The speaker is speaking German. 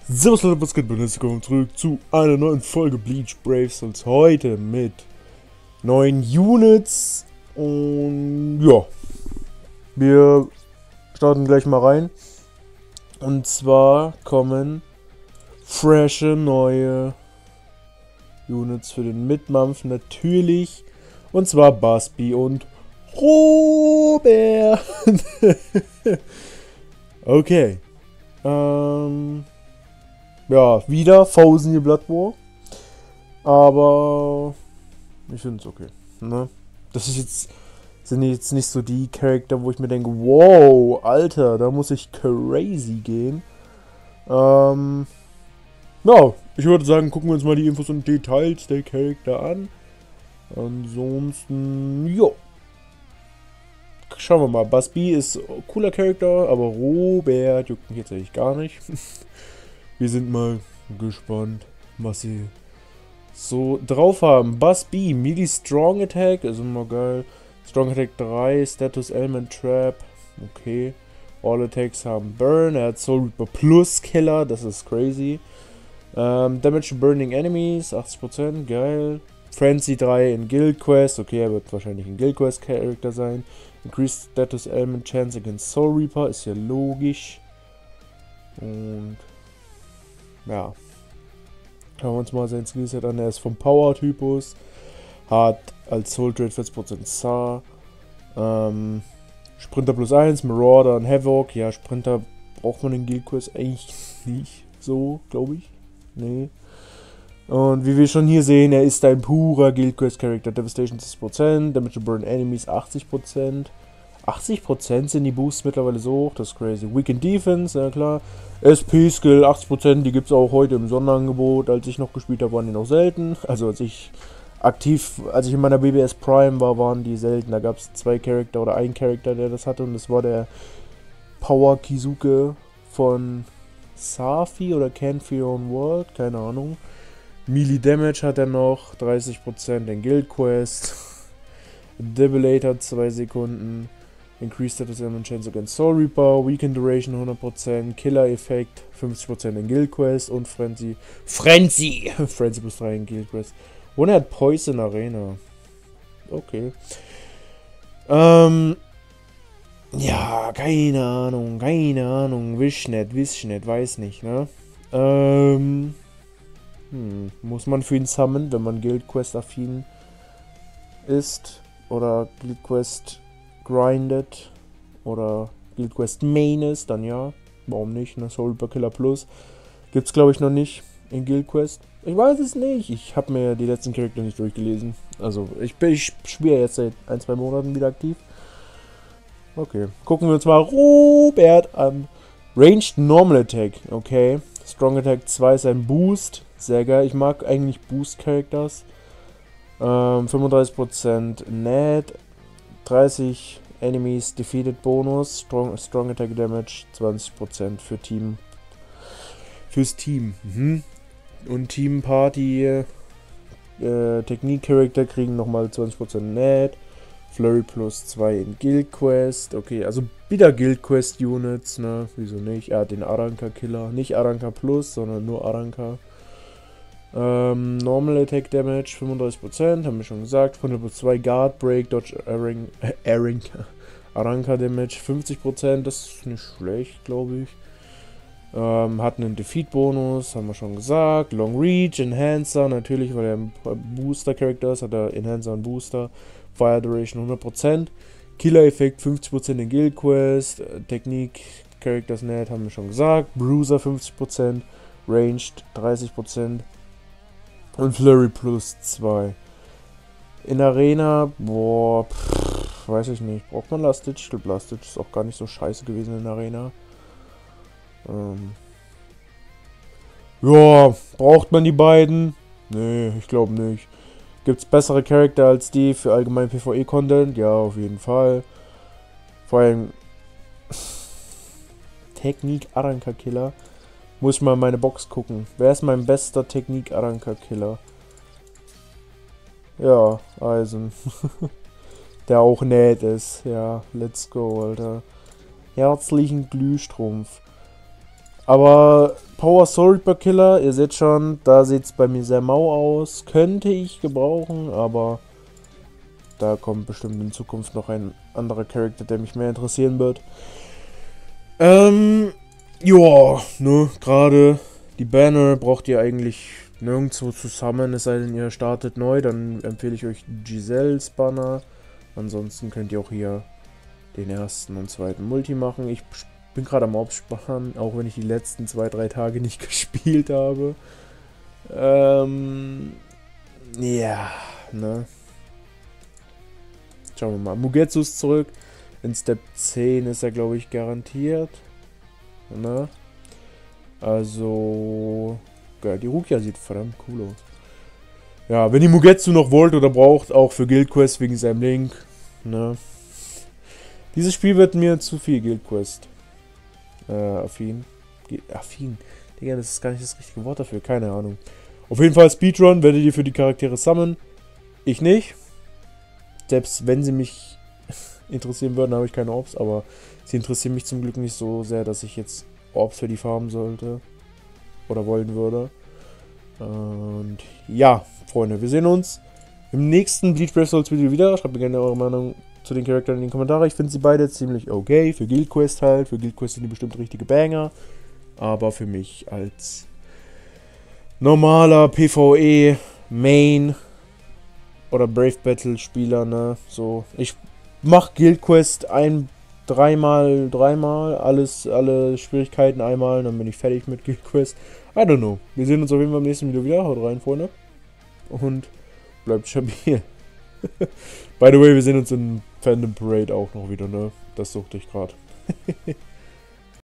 Servus Leute, was geht? Willkommen zurück zu einer neuen Folge Bleach Brave Souls. Heute mit neuen Units. Und ja, wir starten gleich mal rein. Und zwar kommen frische neue Units für den Mid-Month natürlich. Und zwar Busby und Robert. Okay. Ja, wieder Thousand Blood War. Aber ich finde es okay. Ne? Das sind jetzt nicht so die Charakter, wo ich mir denke, wow, Alter, da muss ich crazy gehen. Ja, ich würde sagen, gucken wir uns mal die Infos und Details der Charakter an. Ansonsten, jo. Schauen wir mal. Busby ist ein cooler Charakter, aber Robert juckt mich jetzt eigentlich gar nicht. Wir sind mal gespannt, was sie so drauf haben. Busby, Melee Strong Attack, ist immer geil. Strong Attack 3, Status Element Trap, okay. All Attacks haben Burn, er hat Soul Reaper plus Killer, das ist crazy. Damage to Burning Enemies, 80%, geil. Frenzy 3 in Guild Quest, okay, er wird wahrscheinlich ein Guild Quest Charakter sein. Increased Status Element Chance against Soul Reaper, ist ja logisch. Und ja, schauen wir uns mal sein Skillset an. Er ist vom Power-Typus, hat als Soul Trade 40% SAR, Sprinter plus 1, Marauder und Havoc. Ja, Sprinter braucht man in Guild Quest eigentlich nicht so, glaube ich. Nee. Und wie wir schon hier sehen, er ist ein purer Guild Quest Charakter. Devastation 60%, Damage to Burn Enemies 80%. 80% sind die Boosts mittlerweile so hoch, das ist crazy. Weekend Defense, ja klar. SP-Skill 80%, die gibt es auch heute im Sonderangebot. Als ich noch gespielt habe, waren die noch selten. Also als ich in meiner BBS Prime war, waren die selten. Da gab es 2 Charakter oder ein Charakter, der das hatte. Und das war der Power Kizuke von Safi oder Can't Fear Own World, keine Ahnung. Melee Damage hat er noch, 30% in Guild Quest. Debilator 2 Sekunden. Increased Status Element Chance against Soul Reaper. Weekend Duration 100%. Killer Effekt 50% in Guild Quest. Und Frenzy. Frenzy plus 3 in Guild Quest. Und er hat Poison Arena. Okay. Ja, keine Ahnung. Wisch nicht, weiß nicht, ne? Muss man für ihn summonen, wenn man Guild Quest affin ist? Oder Guild Quest grindet? Oder Guild Quest Main ist? Dann ja. Warum nicht? Ne? Soul Reaper Killer Plus gibt's glaube ich noch nicht in Guild Quest. Ich weiß es nicht. Ich habe mir die letzten Charakter nicht durchgelesen. Also ich spiele jetzt seit 1-2 Monaten wieder aktiv. Okay. Gucken wir uns mal Robert an. Ranged Normal Attack. Okay. Strong Attack 2 ist ein Boost. Sehr geil. Ich mag eigentlich Boost-Characters. 35% Net. 30 Enemies Defeated Bonus. Strong Attack Damage. 20% fürs Team. Und Team Party Technik-Charakter kriegen nochmal 20% Net. Flurry plus 2 in Guild Quest. Okay, also wieder Guild Quest Units, ne? Wieso nicht? Er hat den Aranka Killer. Nicht Aranka Plus, sondern nur Aranka. Normal Attack Damage 35%, haben wir schon gesagt. Von plus 2 Guard Break, Dodge Aranka Damage 50%, das ist nicht schlecht, glaube ich. Hat einen Defeat-Bonus, haben wir schon gesagt. Long Reach, Enhancer, natürlich, weil er ein Booster-Charakter ist, hat er Enhancer und Booster. Fire Duration 100%. Killer-Effekt 50% in Guild Quest. Technik, Characters Net, haben wir schon gesagt. Bruiser 50%. Ranged 30%. Und Flurry plus 2. In Arena, boah, weiß ich nicht. Braucht man Last Ditch? Ich glaube, Last Ditch ist auch gar nicht so scheiße gewesen in Arena. Ja, braucht man die beiden? Nee, ich glaube nicht. Gibt es bessere Charakter als die für allgemein PvE-Content? Ja, auf jeden Fall. Vor allem Technik Aranka Killer. Muss ich mal in meine Box gucken. Wer ist mein bester Technik Aranka Killer? Ja, Eisen. Der auch nett ist. Ja, let's go, Alter. Herzlichen Glühstrumpf. Aber Power Soul Reaper Killer, ihr seht schon, da sieht es bei mir sehr mau aus. Könnte ich gebrauchen, aber da kommt bestimmt in Zukunft noch ein anderer Charakter, der mich mehr interessieren wird. Ja, ne, gerade die Banner braucht ihr eigentlich nirgendwo zusammen, es sei denn ihr startet neu, dann empfehle ich euch Giselles Banner. Ansonsten könnt ihr auch hier den ersten und zweiten Multi machen. Ich bin gerade am Aufsparen, auch wenn ich die letzten 2-3 Tage nicht gespielt habe. Ja, ne. Schauen wir mal. Mugetsu ist zurück. In Step 10 ist er, glaube ich, garantiert. Ne? Also, geil, die Rukia sieht verdammt cool aus. Ja, wenn ihr Mugetsu noch wollt oder braucht, auch für Guild Quest wegen seinem Link. Ne? Dieses Spiel wird mir zu viel Guild Quest. Affin. Affin. Digga, das ist gar nicht das richtige Wort dafür. Keine Ahnung. Auf jeden Fall Speedrun werdet ihr für die Charaktere sammeln. Ich nicht. Selbst wenn sie mich interessieren würden, habe ich keine Orbs. Aber sie interessieren mich zum Glück nicht so sehr, dass ich jetzt Orbs für die farmen sollte. Oder wollen würde. Und ja, Freunde, wir sehen uns im nächsten Bleach Brave Souls Video wieder. Schreibt mir gerne eure Meinung zu den Charakteren in die Kommentare. Ich finde sie beide ziemlich okay. Für Guild Quest halt. Für Guild Quest sind die bestimmt richtige Banger. Aber für mich als normaler PvE Main oder Brave Battle Spieler, ne, so, ich mach Guild Quest dreimal, alle Schwierigkeiten einmal, dann bin ich fertig mit Guild Quest. I don't know. Wir sehen uns auf jeden Fall im nächsten Video wieder. Haut rein, Freunde. Und bleibt stabil. By the way, wir sehen uns in Fandom Parade auch noch wieder, ne? Das suchte ich gerade.